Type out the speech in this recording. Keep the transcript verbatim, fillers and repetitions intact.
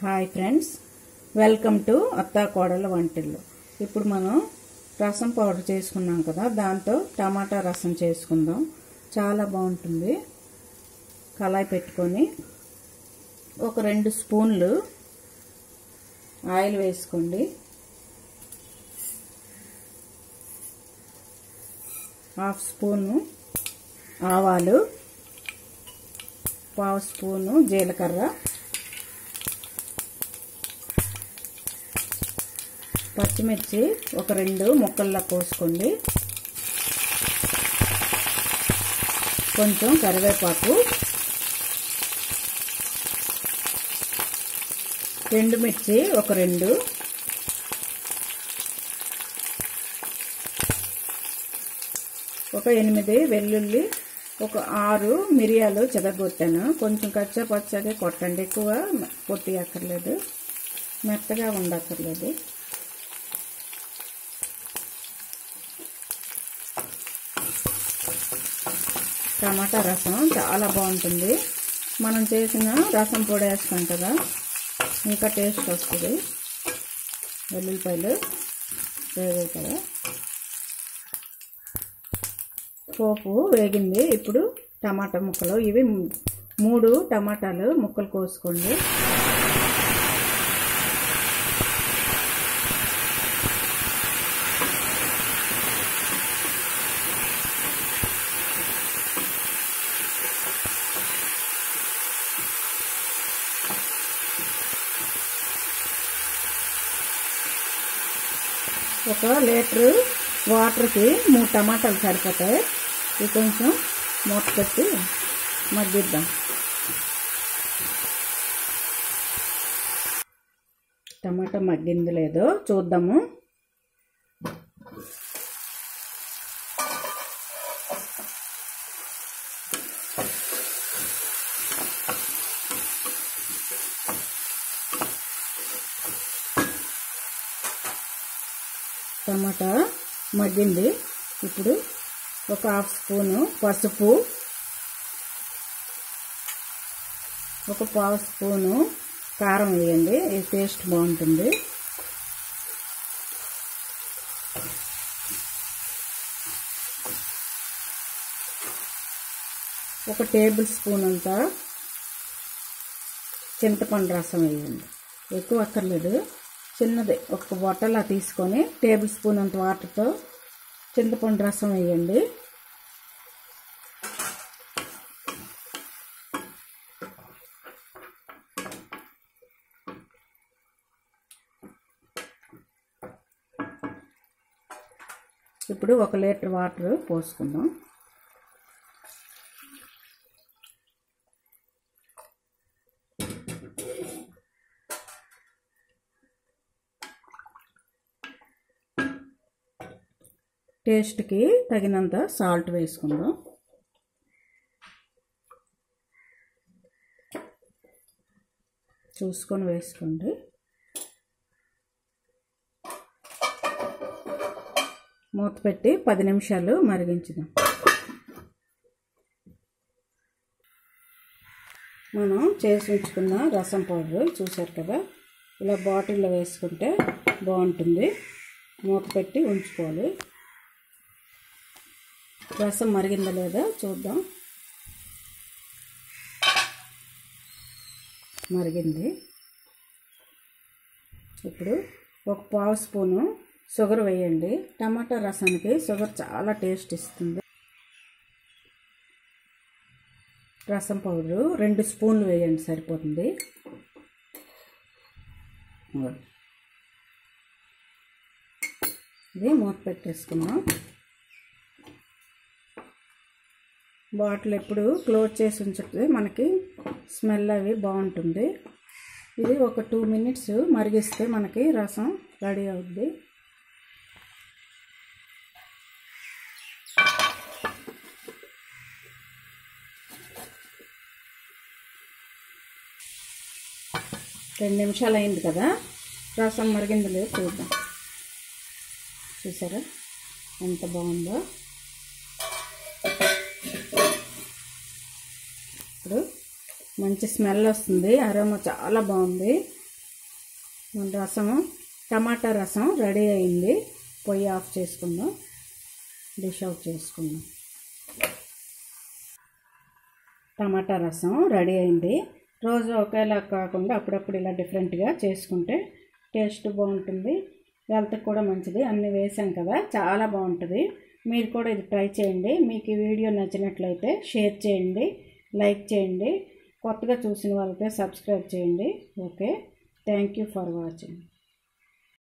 Hi friends, welcome to అత్తా కోడల వంటిల్లు. ఇప్పుడు మనం రసం పౌడర్ చేసుకున్నాం కదా, దాంతో టమాటా రసం చేసుకుందాం. చాలా బాగుంటుంది. కళాయి పెట్టుకొని ఒక రెండు స్పూన్లు ఆయిల్ వేసుకోండి. హాఫ్ స్పూను ఆవాలు, పావు స్పూను జీలకర్ర, పచ్చిమిర్చి ఒక రెండు ముక్కల్లా కోసుకోండి, కొంచెం కరివేపాకు, రెండు మిర్చి ఒక రెండు, ఒక ఎనిమిది వెల్లుల్లి, ఒక ఆరు మిరియాలు చెదగొట్టాను. కొంచెం కచ్చా పచ్చగా కొట్టండి, ఎక్కువ కొట్టి అక్కర్లేదు, మెత్తగా ఉండక్కర్లేదు. టమాటా రసం చాలా బాగుంటుంది. మనం చేసిన రసం పొడి వేస్తాం కదా, ఇంకా టేస్ట్ వస్తుంది. వెల్లుల్లిపాయలు వేగాయి కదా, పోపు వేగింది. ఇప్పుడు టమాటా ముక్కలు, ఇవి మూడు టమాటాలు ముక్కలు కోసుకోండి. ఒక లీటరు వాటర్కి మూడు టమాటాలు సరిపోతాయి. ఇది కొంచెం మూత పెట్టి మగ్గిద్దాం. టమాటా మగ్గింది లేదో చూద్దాము. టమాటా మగ్గింది. ఇప్పుడు ఒక హాఫ్ స్పూను పసుపు, ఒక పావు స్పూను కారం వేయండి, ఇది టేస్ట్ బాగుంటుంది. ఒక టేబుల్ స్పూన్ అంతా చింతపండు రసం వేయండి, ఎక్కువ అక్కర్లేదు, చిన్నది ఒక బొట్టలా తీసుకొని టేబుల్ స్పూన్ అంత వాటర్తో చింతపండు రసం వేయండి. ఇప్పుడు ఒక లీటర్ వాటర్ పోసుకుందాం. టేస్ట్కి తగినంత సాల్ట్ వేసుకుందాం. చూసుకొని వేసుకోండి. మూత పెట్టి పది నిమిషాలు మరిగించుదాం. మనం చేసి ఉంచుకున్న రసం పౌడర్ చూసారు కదా, ఇలా బాటిల్లో వేసుకుంటే బాగుంటుంది. మూత పెట్టి ఉంచుకోవాలి. రసం మరిగిందా లేదా చూద్దాం. మరిగింది. ఇప్పుడు ఒక పావు స్పూను షుగర్ వేయండి. టమాటా రసానికి షుగర్ చాలా టేస్ట్ ఇస్తుంది. రసం పౌడరు రెండు స్పూన్లు వేయండి, సరిపోతుంది. ఇది మూత పెట్టేసుకున్నాం. బాటిల్ ఎప్పుడు క్లోజ్ చేసి ఉంచితే మనకి స్మెల్ అవి బాగుంటుంది. ఇది ఒక టూ మినిట్స్ మరిగిస్తే మనకి రసం రెడీ అవుద్ది. రెండు నిమిషాలు అయింది కదా, రసం మరిగింది లేదు చూద్దాం. చూసారా ఎంత బాగుందో. ఇప్పుడు మంచి స్మెల్ వస్తుంది, అరోమా చాలా బాగుంది. మన రసము టమాటా రసం రెడీ అయింది. పొయ్యి ఆఫ్ చేసుకుందాం, డిష్ అవుట్ చేసుకుందాం. టమాటా రసం రెడీ అయింది. రోజు ఒకేలా కాకుండా అప్పుడప్పుడు ఇలా డిఫరెంట్గా చేసుకుంటే టేస్ట్ బాగుంటుంది, హెల్త్కి కూడా మంచిది. అన్నీ వేసాం కదా, చాలా బాగుంటుంది. మీరు కూడా ఇది ట్రై చేయండి. మీకు ఈ వీడియో నచ్చినట్లయితే షేర్ చేయండి, లైక్ చేయండి. కొత్తగా చూసిన వాళ్ళైతే సబ్స్క్రైబ్ చేయండి. Okay, thank you for watching.